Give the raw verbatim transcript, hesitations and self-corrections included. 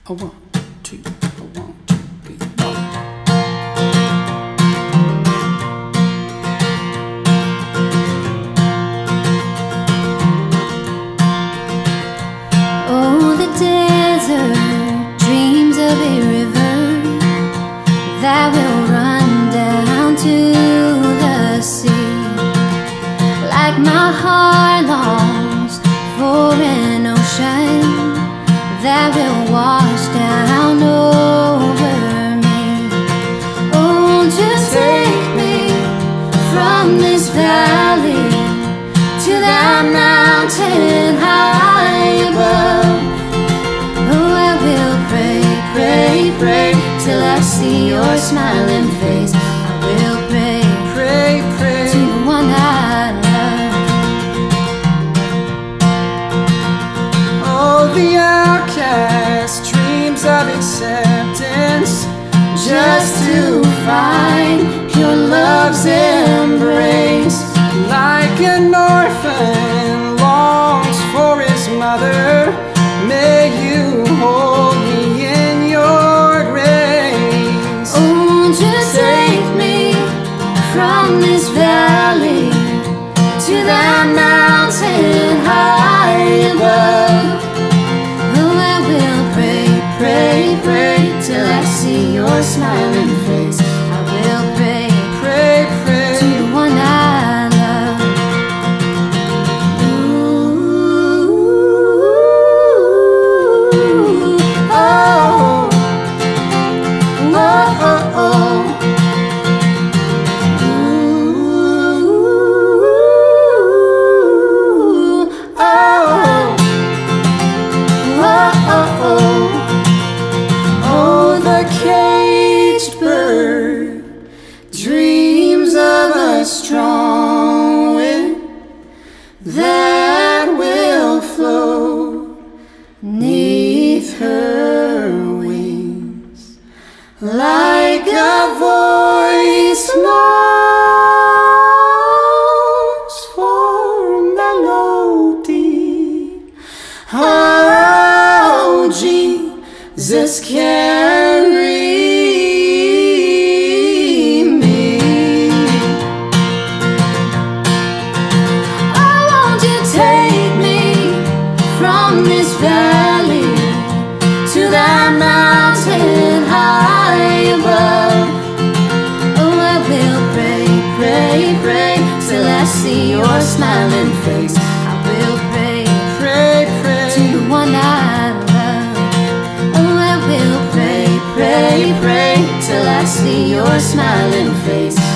A one, two, a one, two, three, four. Oh, the desert dreams of a river that will run down to the sea. Like my heart longs for an ocean that will wash down over me. Oh, just take me from this valley to that mountain high above. Oh, I will pray, pray, pray till I see your smiling face. I will pray, Pray, pray to the one I love. Oh, the outcast dreams of acceptance, just to find pure love's embrace. Like an orphan longs for his mother, may you hold me in your grace. Oh, just take me from this valley to that mountain high above. Oh, I will pray, pray, pray till I see your smiling face. I will pray, Pray, pray to the one I love. Ooh, oh, oh, oh, oh. Caged bird dreams of a strong wind that will float neath her wings, like a voice longs for melody. Oh, Jesus, carry me. Oh, won't you take me from this valley to that mountain high above? Oh, I will pray, pray, pray till I see your smiling face. I will pray, Pray, pray to the one I love. Oh, I will pray, pray, pray till I see your smiling face.